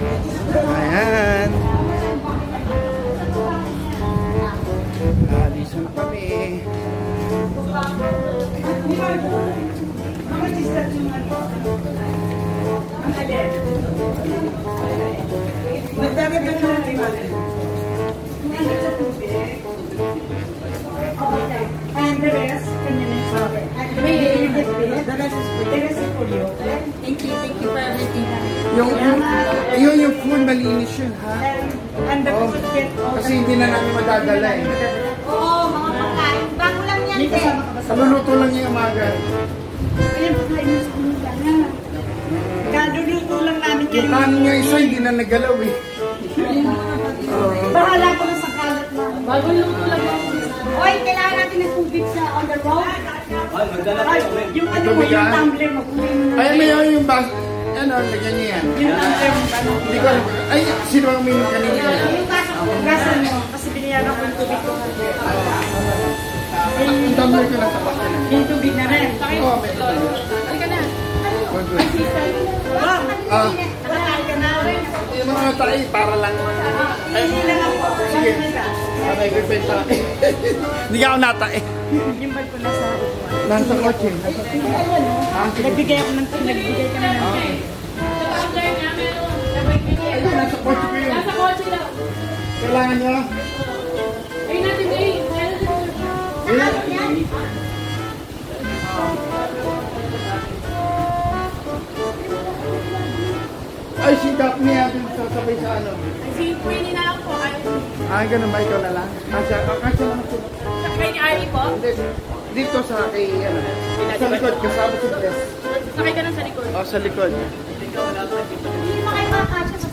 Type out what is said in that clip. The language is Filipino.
Ayan. Dito na kami. And the rest, can you make it? The rest is for you. Thank you for everything. Yung food, malinis yun, ha? And the kasi hindi na namin madadala eh. Oo, mga pagkain. Bago lang yan eh. Kaluluto lang yung umaga. Ayan, pagkain sa kanila na. Kaduluto lang namin kayo. Yung kanin yung isa, hindi na nagalaw eh. Bahala ko na sa kalat na. Bagong luto lang ako. Hoy, kailangan natin ng tubig sa on the road. Yung ano mo, yung tumbler mo. Ay, may yung bas. Ano, lagyan niya yan. Yung tumbler mo. Hindi ko alam. Ay, sino ang uminom kanina? Yung gasan mo. Kasi biniyagan ko yung tubig ko. Ang tumbler ko lang tapos na. Yung tubig na rin. Oo, may tumbler. Halika na. Nakakain ka na rin. Yung mga tayo, para lang. Ay, sige. Okay, good friend pa. Hindi ka ako natae. Yung bag ko nasa upuan. Nasa kotse. Nagbigay ako ng nagbigay ka na ng Ayun, nasa kotse ko yun. Nasa kotse daw. Kailangan niya. Ayun natin eh. Ay, si Daphne natin sasabay sa ano. Si Queenie na lang po. Ganun ba? Ikaw na lang? Kasya naman po. Sakay ni Ari po. Dito sa kay, ano, sa likod, kasama si Bless. Sakay ka lang sa likod. Sa likod. Hindi mo kayo makakasya sa